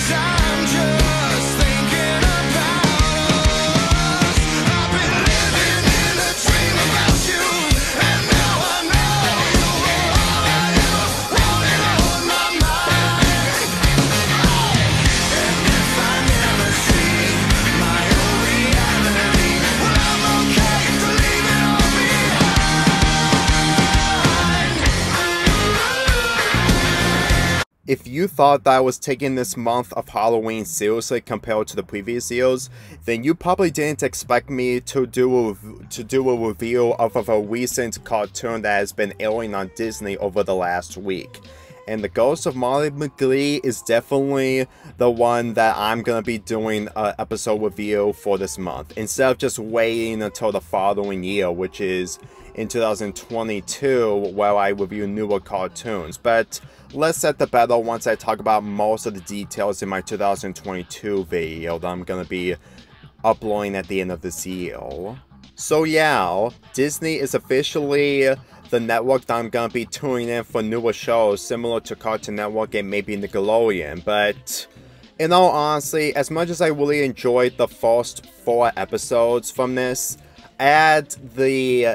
I'm just thinking about us. I've been living in a dream about you, and now I know you were all I ever wanted on my mind. And if I never see my own reality, well, I'm okay to leave it all behind. If you thought that I was taking this month of Halloween seriously compared to the previous years, then you probably didn't expect me to do a review of a recent cartoon that has been airing on Disney over the last week. And The Ghost of Molly McGee is definitely the one that I'm going to be doing an episode review for this month, instead of just waiting until the following year, which is in 2022, where I review newer cartoons. But let's set the battle once I talk about most of the details in my 2022 video that I'm going to be uploading at the end of this year. So yeah, Disney is officially the network that I'm going to be tuning in for newer shows similar to Cartoon Network and maybe Nickelodeon. But in all honesty, as much as I really enjoyed the first 4 episodes from this, I had the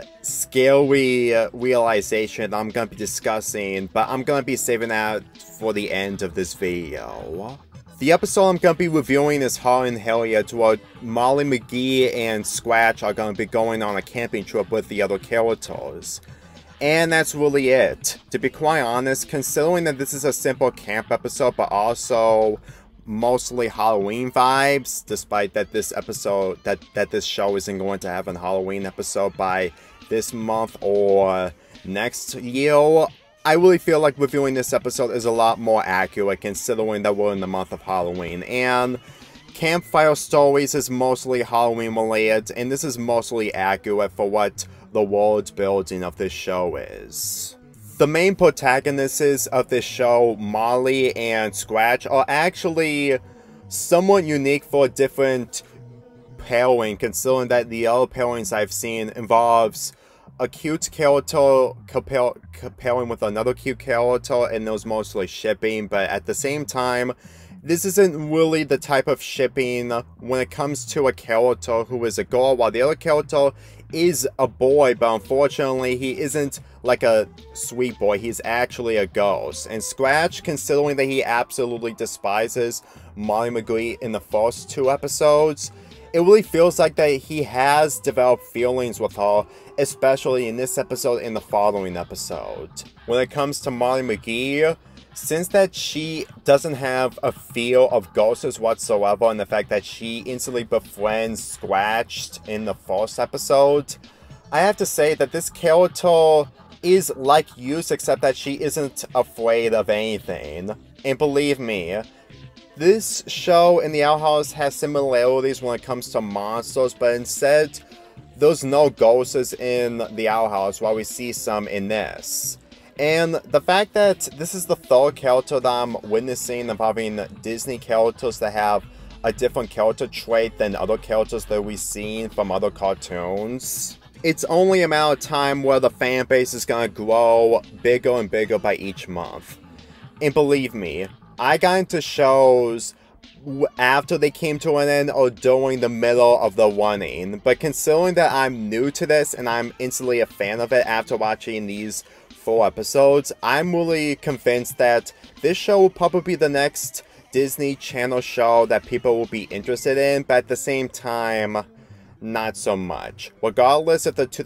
scary realization that I'm going to be discussing, but I'm going to be saving that for the end of this video. The episode I'm going to be reviewing is Howlin' Harriet, where Molly McGee and Scratch are going to be going on a camping trip with the other characters. And that's really it. To be quite honest, considering that this is a simple camp episode, but also mostly Halloween vibes, despite that this episode, that this show isn't going to have a Halloween episode by this month or next year, I really feel like reviewing this episode is a lot more accurate considering that we're in the month of Halloween. And Campfire Stories is mostly Halloween related, and this is mostly accurate for what the world building of this show is. The main protagonists of this show, Molly and Scratch, are actually somewhat unique for a different pairing, considering that the other pairings I've seen involves a cute character pairing with another cute character, and those mostly shipping, but at the same time, this isn't really the type of shipping when it comes to a character who is a girl, while the other character is a boy, but unfortunately he isn't like a sweet boy, he's actually a ghost. And Scratch, considering that he absolutely despises Molly McGee in the first 2 episodes, it really feels like that he has developed feelings with her, especially in this episode and the following episode. When it comes to Molly McGee, since that she doesn't have a fear of ghosts whatsoever, and the fact that she instantly befriends Scratch in the first episode, I have to say that this character is like Youth, except that she isn't afraid of anything. And believe me, this show in the Owl House has similarities when it comes to monsters, but instead, there's no ghosts in the Owl House, while we see some in this. And the fact that this is the 3rd character that I'm witnessing involving Disney characters that have a different character trait than other characters that we've seen from other cartoons, it's only a matter of time where the fan base is going to grow bigger and bigger by each month. And believe me, I got into shows after they came to an end or during the middle of the running, but considering that I'm new to this and I'm instantly a fan of it after watching these 4 episodes, I'm really convinced that this show will probably be the next Disney Channel show that people will be interested in, but at the same time, not so much. Regardless if the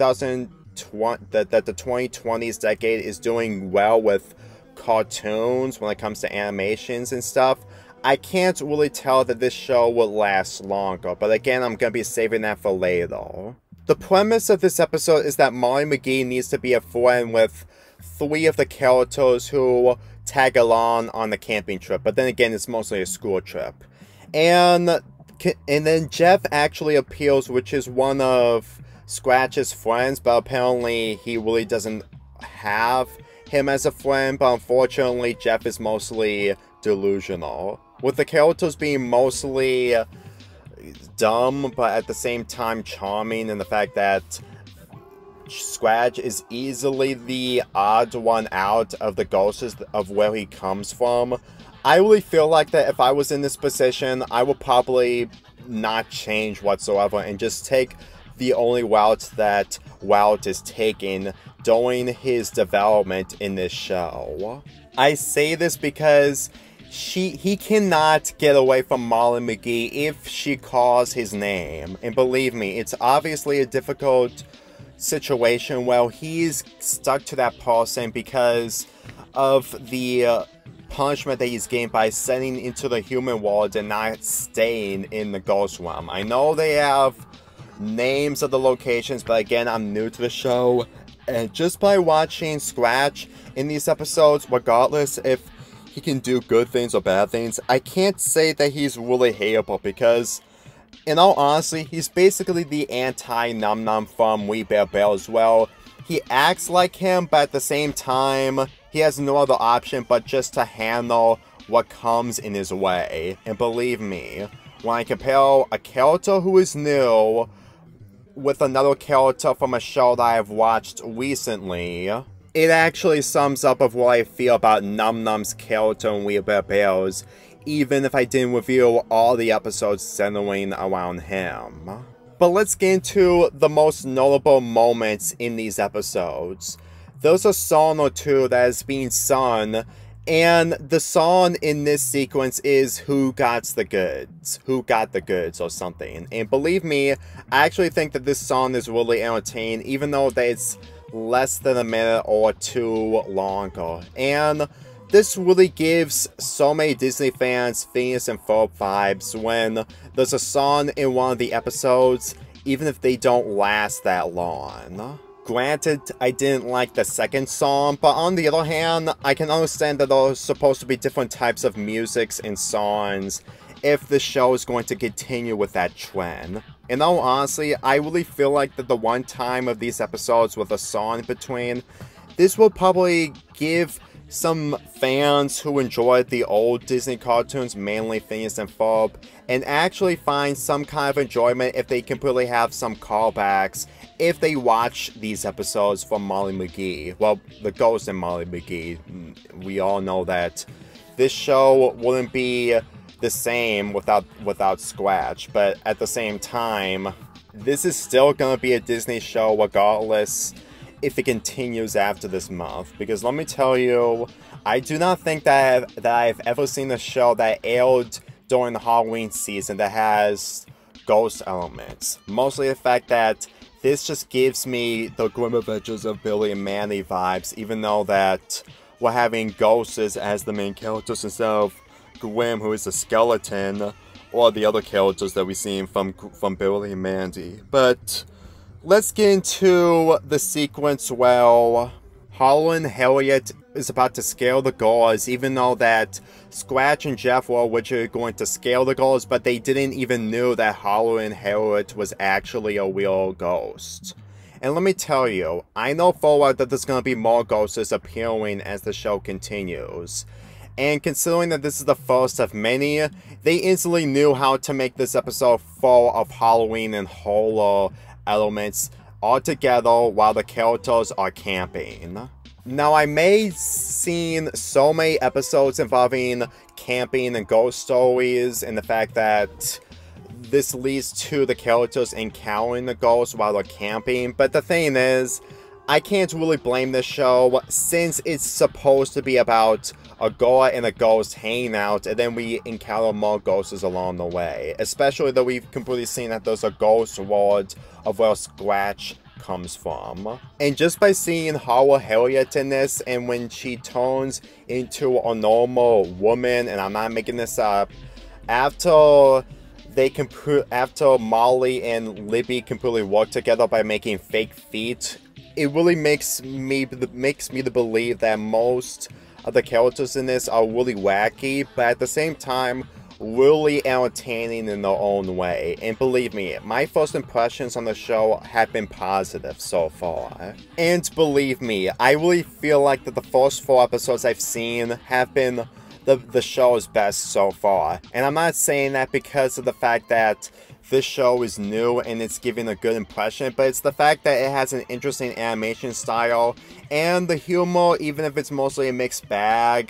2020s decade is doing well with cartoons when it comes to animations and stuff, I can't really tell that this show will last longer, but again, I'm going to be saving that for later. The premise of this episode is that Molly McGee needs to be a friend with 3 of the characters who tag along on the camping trip, but then again, it's mostly a school trip. And then Jeff actually appears, which is one of Scratch's friends, but apparently he really doesn't have him as a friend, but unfortunately Jeff is mostly delusional, with the characters being mostly dumb, but at the same time charming, and the fact that Scratch is easily the odd one out of the ghosts of where he comes from. I really feel like that if I was in this position, I would probably not change whatsoever and just take the only route that Walt is taking during his development in this show. I say this because he cannot get away from Molly McGee if she calls his name. And believe me, it's obviously a difficult situation where he's stuck to that person because of the punishment that he's getting by setting into the human world and not staying in the ghost realm. I know they have names of the locations, but again, I'm new to the show, and just by watching Scratch in these episodes, regardless if he can do good things or bad things, I can't say that he's really hateable because, in all honesty, he's basically the anti-Num Num from We Bear Bear as well. He acts like him, but at the same time, he has no other option but just to handle what comes in his way. And believe me, when I compare a character who is new with another character from a show that I've watched recently, it actually sums up of what I feel about Num Num's character in We Bear Bears, even if I didn't review all the episodes centering around him. But let's get into the most notable moments in these episodes. There's a song or two that is being sung, and the song in this sequence is Who Got the Goods? Who Got the Goods or something. And believe me, I actually think that this song is really entertaining, even though that it's less than a minute or two longer. And this really gives so many Disney fans Phineas and Ferb vibes when there's a song in one of the episodes, even if they don't last that long. Granted, I didn't like the second song, but on the other hand, I can understand that there's supposed to be different types of musics and songs if the show is going to continue with that trend. And all honestly, I really feel like that the one time of these episodes with a song in between, this will probably give some fans who enjoyed the old Disney cartoons, mainly Phineas and Ferb, and actually find some kind of enjoyment if they completely have some callbacks if they watch these episodes from Molly McGee. Well, the Ghost and Molly McGee. We all know that this show wouldn't be the same without Scratch, but at the same time, this is still gonna be a Disney show regardless if it continues after this month, because let me tell you, I do not think that I've ever seen a show that aired during the Halloween season that has ghost elements. Mostly the fact that this just gives me the Grim Adventures of Billy and Mandy vibes, even though that we're having ghosts as the main characters instead of Grim, who is a skeleton, or the other characters that we've seen from Billy and Mandy. But let's get into the sequence where Howlin Harriet is about to scale the gauze, even though that Scratch and Jeff were originally going to scale the gauze, but they didn't even know that Howlin Harriet was actually a real ghost. And let me tell you, I know forward that there's going to be more ghosts appearing as the show continues. And considering that this is the first of many, they instantly knew how to make this episode full of Halloween and horror elements all together while the characters are camping. Now, I may seen so many episodes involving camping and ghost stories and the fact that this leads to the characters encountering the ghosts while they're camping, but the thing is, I can't really blame this show since it's supposed to be about a girl and a ghost hanging out, and then we encounter more ghosts along the way. Especially though we've completely seen that there's a ghost world of where Scratch comes from. And just by seeing Harriet in this, and when she turns into a normal woman, and I'm not making this up, after Molly and Libby completely work together by making fake feet, it really makes me believe that most of the characters in this are really wacky, but at the same time, really entertaining in their own way. And believe me, my first impressions on the show have been positive so far. And believe me, I really feel like that the first 4 episodes I've seen have been the show's best so far. And I'm not saying that because of the fact that this show is new and it's giving a good impression, but it's the fact that it has an interesting animation style, and the humor, even if it's mostly a mixed bag,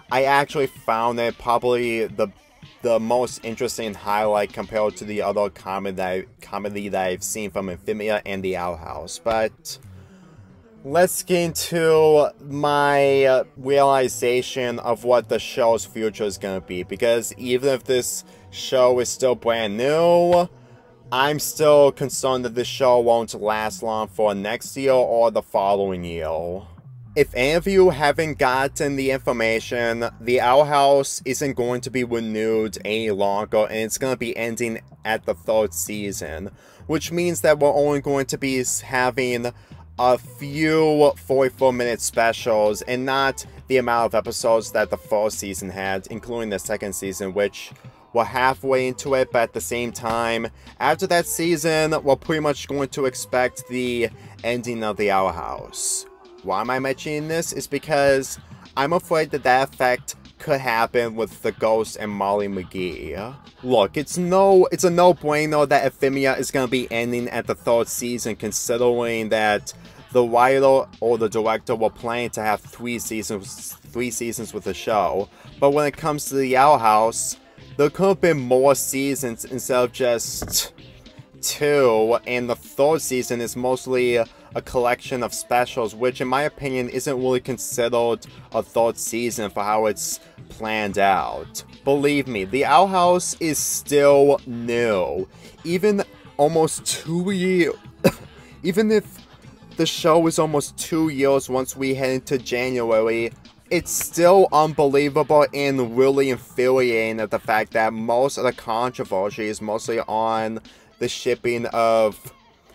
I actually found it probably the most interesting highlight compared to the other comedy that I've seen from Amphibia and the Owl House. But let's get into my realization of what the show's future is going to be. Because even if this show is still brand new, I'm still concerned that this show won't last long for next year or the following year. If any of you haven't gotten the information, the Owl House isn't going to be renewed any longer, and it's going to be ending at the 3rd season, which means that we're only going to be having a few 44-minute specials, and not the amount of episodes that the 1st season had, including the 2nd season, which we're halfway into it, but at the same time, after that season, we're pretty much going to expect the ending of the Owl House. Why am I mentioning this? Is because I'm afraid that that effect could happen with the Ghost and Molly McGee. Look, it's a no-brainer that Amphibia is going to be ending at the 3rd season, considering that the writer or the director were planning to have 3 seasons with the show. But when it comes to the Owl House, there could have been more seasons instead of just 2, and the 3rd season is mostly a collection of specials, which in my opinion isn't really considered a 3rd season for how it's planned out. Believe me, the Owl House is still new. Even almost 2 years, even if the show is almost 2 years once we head into January, it's still unbelievable and really infuriating at the fact that most of the controversy is mostly on the shipping of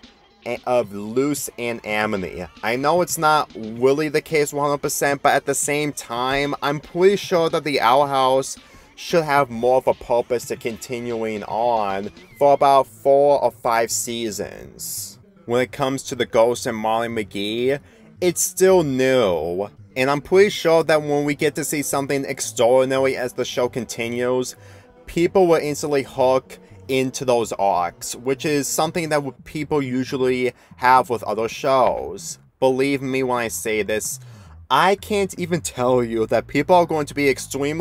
Luce and Amity. I know it's not really the case 100%, but at the same time, I'm pretty sure that the Owl House should have more of a purpose to continuing on for about 4 or 5 seasons. When it comes to the Ghost and Molly McGee, it's still new, and I'm pretty sure that when we get to see something extraordinary as the show continues, people will instantly hook into those arcs, which is something that people usually have with other shows. Believe me when I say this, I can't even tell you that people are going to be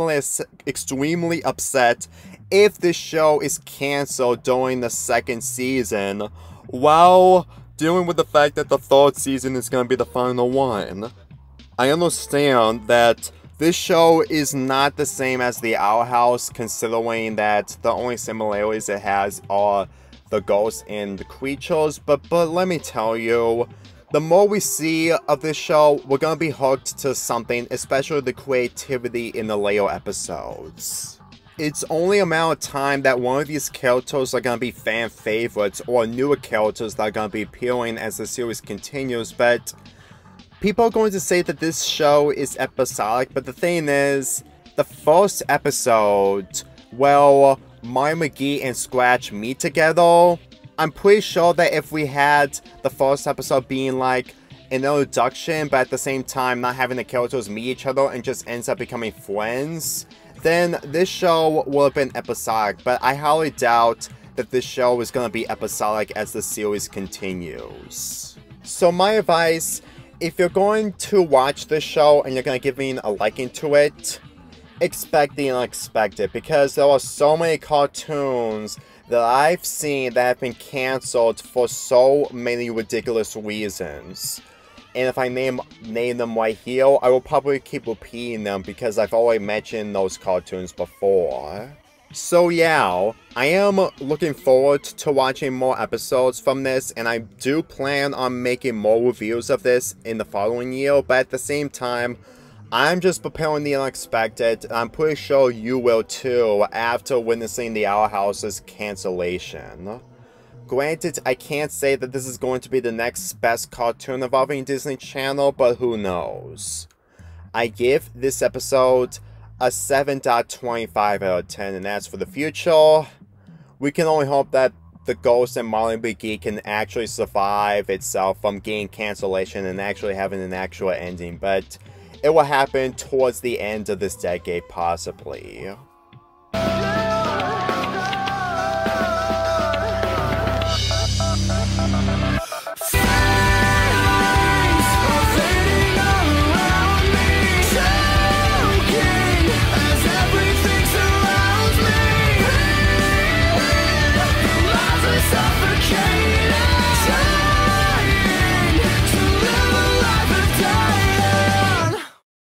extremely upset if this show is cancelled during the 2nd season, while dealing with the fact that the 3rd season is going to be the final one. I understand that this show is not the same as the Owl House, considering that the only similarities it has are the ghosts and the creatures, but let me tell you, the more we see of this show, we're gonna be hooked to something, especially the creativity in the later episodes. It's only a matter of time that one of these characters are gonna be fan favorites, or newer characters that are gonna be appearing as the series continues, but people are going to say that this show is episodic, but the thing is, the 1st episode, well, Molly McGee and Scratch meet together, I'm pretty sure that if we had the 1st episode being like an introduction, but at the same time not having the characters meet each other and just ends up becoming friends, then this show would have been episodic, but I highly doubt that this show is going to be episodic as the series continues. So my advice, if you're going to watch this show and you're going to give me a liking to it, expect the unexpected, because there are so many cartoons that I've seen that have been cancelled for so many ridiculous reasons. And if I name them right here, I will probably keep repeating them because I've already mentioned those cartoons before. So yeah, I am looking forward to watching more episodes from this, and I do plan on making more reviews of this in the following year, but at the same time, I'm just preparing the unexpected, and I'm pretty sure you will too after witnessing the Owl House's cancellation. Granted, I can't say that this is going to be the next best cartoon involving Disney Channel, but who knows. I give this episode a 7.25 out of 10, and as for the future, we can only hope that the Ghost and Molly McGee can actually survive itself from getting cancellation and actually having an actual ending, but it will happen towards the end of this decade, possibly.